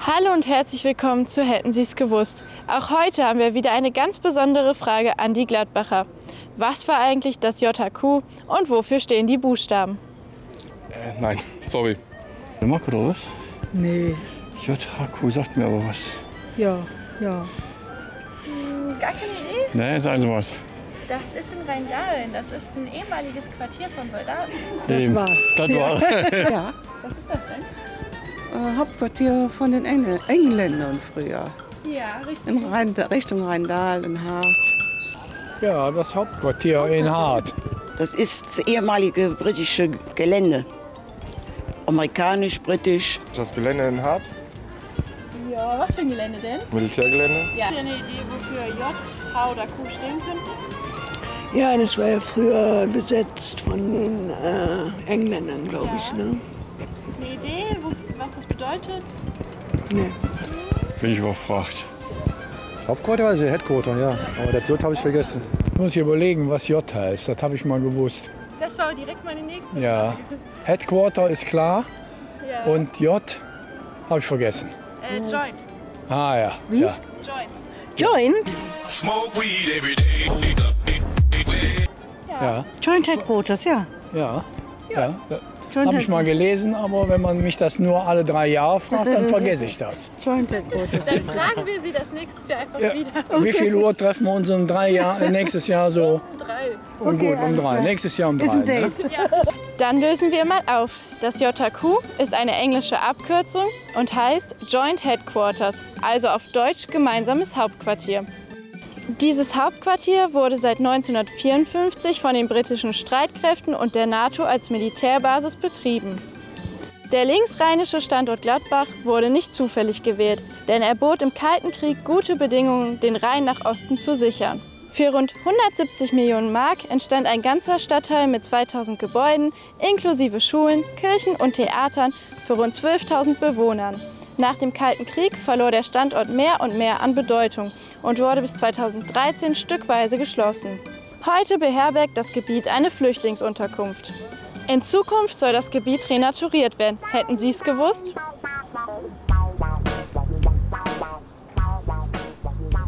Hallo und herzlich willkommen zu Hätten Sie es gewusst. Auch heute haben wir wieder eine ganz besondere Frage an die Gladbacher. Was war eigentlich das JHQ und wofür stehen die Buchstaben? Nein, sorry. Mark oder was? Nee. JHQ sagt mir aber was. Ja. Gar keine Idee? Nee, sagen Sie was. Das ist in Rheindahlen. Das ist ein ehemaliges Quartier von Soldaten. Das war's. Das war. Ja, Was ist das denn? Hauptquartier von den Engländern früher. Ja, richtig. In Richtung Rheindal, in Hart. Ja, das Hauptquartier in Hart. Das ist das ehemalige britische Gelände. Amerikanisch, britisch. Das Gelände in Hart, Ja, was für ein Gelände denn? Militärgelände. Ja. Eine Idee, wofür J, H oder Q stehen könnten? Ja, das war ja früher besetzt von den Engländern, glaube ich. Ne? Eine Idee, was das bedeutet? Nee. Bin ich überfragt. Hauptquartier, also Headquarter, ja. Aber das J habe ich vergessen. Muss ich überlegen, was J heißt. Das habe ich mal gewusst. Das war direkt meine nächste Ja. Frage. Headquarter ist klar Ja. und J habe ich vergessen. Joint. Ah ja. Wie? Ja. Joint. Joint? Ja. Joint Headquarters, ja. Ja. Ja. Joint Habe ich mal gelesen, aber wenn man mich das nur alle 3 Jahre fragt, dann vergesse ich das. Joint Headquarters. Dann fragen wir Sie das nächstes Jahr einfach Ja. wieder. Wie viel Uhr treffen wir uns um 3 Jahre, nächstes Jahr so? Um 3. Und gut, um 3. Nächstes Jahr um 3. Ist ein Ne? Date. Dann lösen wir mal auf. Das JHQ ist eine englische Abkürzung und heißt Joint Headquarters, also auf Deutsch gemeinsames Hauptquartier. Dieses Hauptquartier wurde seit 1954 von den britischen Streitkräften und der NATO als Militärbasis betrieben. Der linksrheinische Standort Gladbach wurde nicht zufällig gewählt, denn er bot im Kalten Krieg gute Bedingungen, den Rhein nach Osten zu sichern. Für rund 170 Millionen Mark entstand ein ganzer Stadtteil mit 2000 Gebäuden, inklusive Schulen, Kirchen und Theatern für rund 12.000 Bewohnern. Nach dem Kalten Krieg verlor der Standort mehr und mehr an Bedeutung und wurde bis 2013 stückweise geschlossen. Heute beherbergt das Gebiet eine Flüchtlingsunterkunft. In Zukunft soll das Gebiet renaturiert werden. Hätten Sie es gewusst?